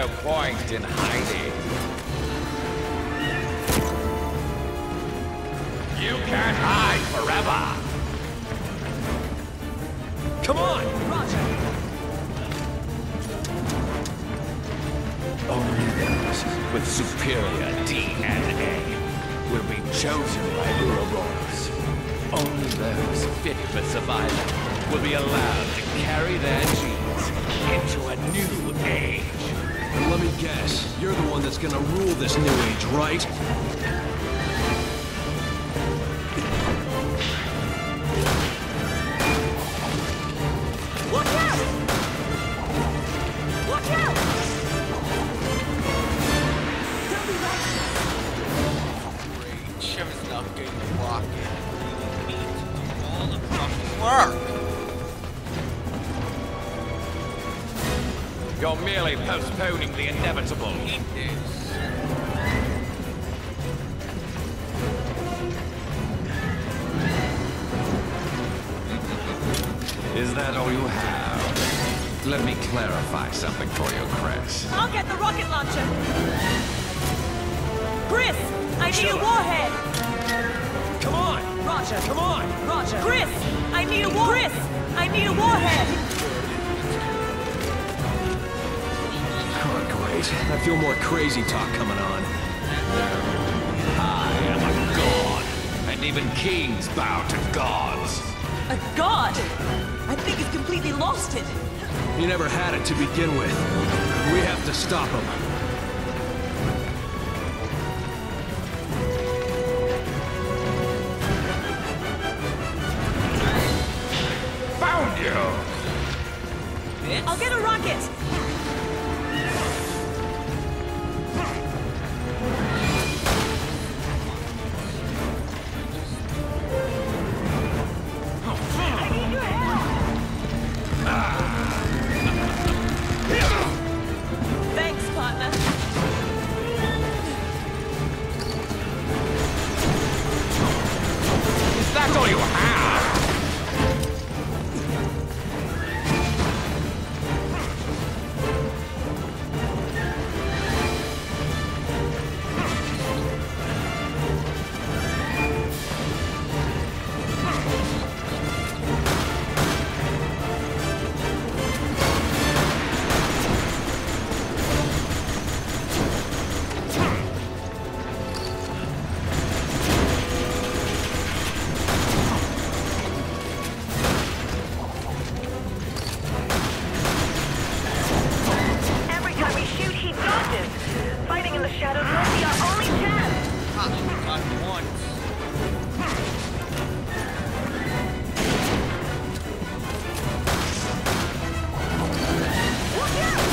no point in hiding. You can't hide forever! Come on! Roger. Only those with superior DNA will be chosen by Ouroboros. Only those fit for survival will be allowed to carry their genes into a new age. And let me guess, you're the one that's gonna rule this new age, right? Watch out! Watch out! Don't be right. Sure as enough getting the rocket. We need to do all the fucking work. You're merely postponing the inevitable. Eat this. Is that all you have? Let me clarify something for you, Chris. I'll get the rocket launcher. Chris, I need a warhead. Come on! Roger. Come on! Roger. Chris, I need a warhead. Chris, I need a warhead. Oh, great. I feel more crazy talk coming on. I am a god, and even kings bow to gods. A god? I think he's completely lost it. He never had it to begin with. We have to stop him. Found you! I'll get a rocket. I need your help. Thanks, partner. Is that all you have? Every time we shoot, he dodges. Fighting in the shadows might be our only chance. Not once. Watch out!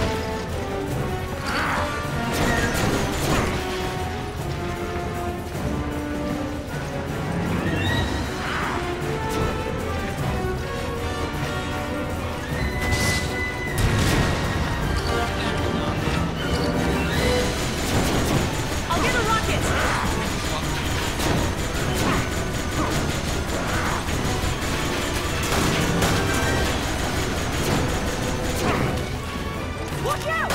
I'll get a rocket. Watch out!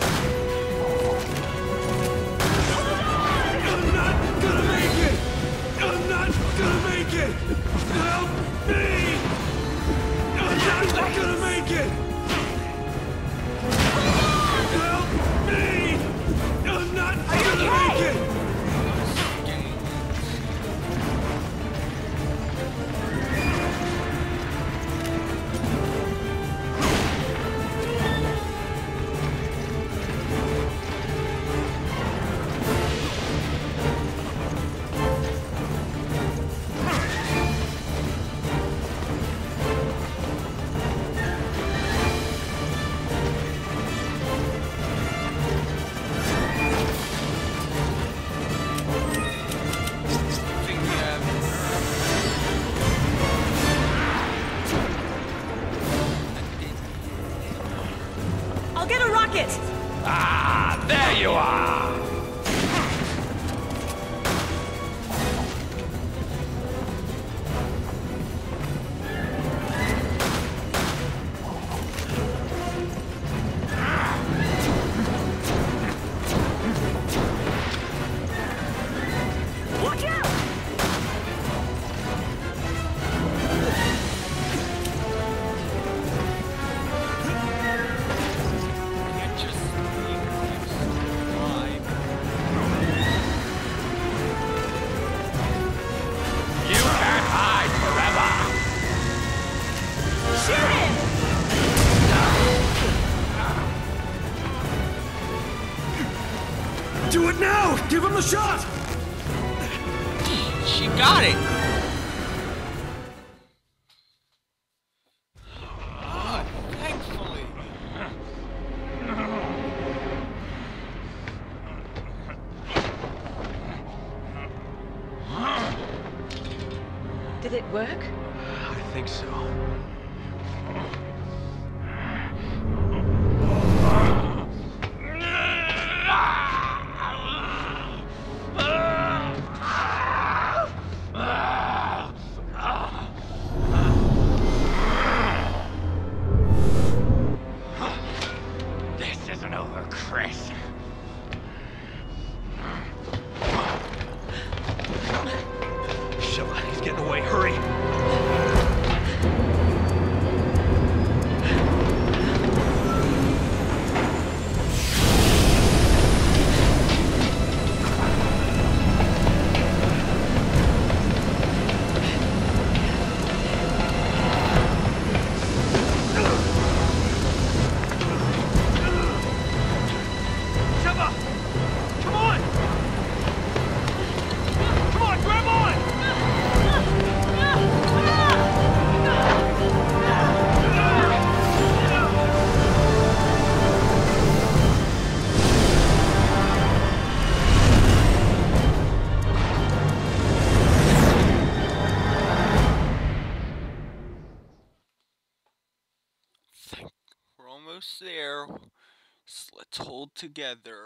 I'm not gonna make it! I'm not gonna make it! Help me! I'm not gonna make it! Help me! I'm not gonna make it! I'll get a rocket. Ah, there you are! him the shot! She got it! Oh, thankfully. Did it work? I think so. This isn't over, Chris. Shut up, he's getting away, hurry! Sheva! Come on! Come on, grab on! We're almost there. So let's hold together.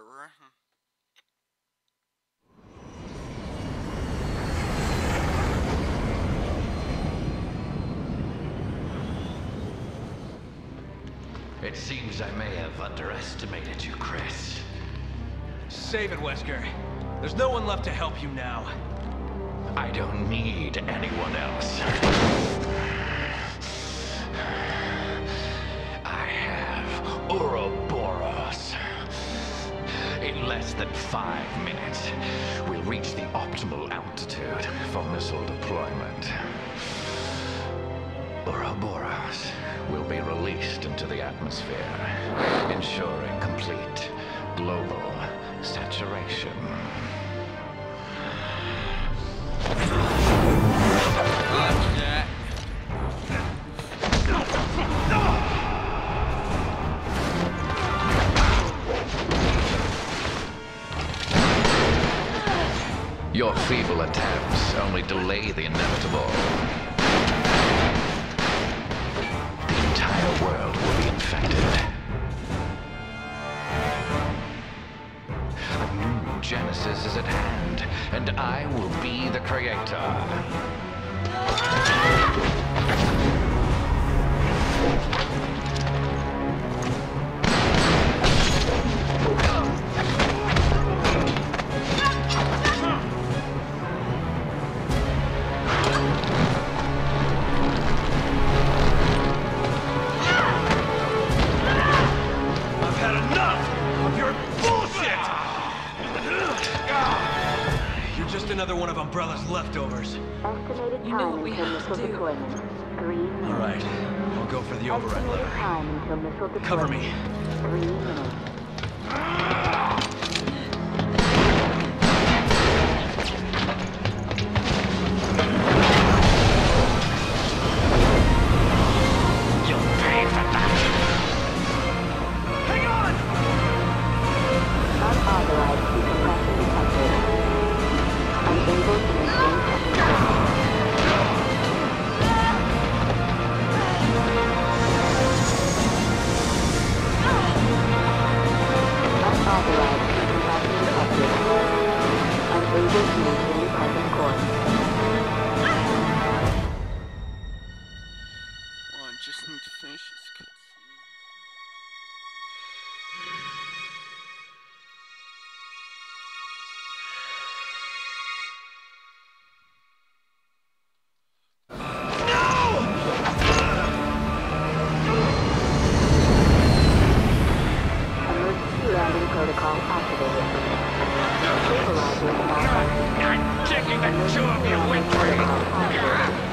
It seems I may have underestimated you, Chris. Save it, Wesker. There's no one left to help you now. I don't need anyone else. I have Ouroboros. In less than 5 minutes, we'll reach the optimal altitude for missile deployment. Ouroboros will be released into the atmosphere, ensuring complete global saturation. Yeah. Your feeble attempts only delay the inevitable. The entire world will be infected. A new Genesis is at hand, and I will be the creator. I've had enough of your bullshit! You're just another one of Umbrella's leftovers. Estimated You know time what we until have to missile do. deployment. 3 minutes. All right, I'll go for the override Estimated lever. time until missile deployment. Cover me. 3 minutes. You'll pay for that! Hang on! Unauthorized decompression detected. Unable to maintain technical. Unauthorized decompression detected. Unable to maintain present course. Well, I just need to finish this cutscene. Emergency landing protocol activated. Stabilizers malfunction. I'm taking the two of you with me! Protocol activated.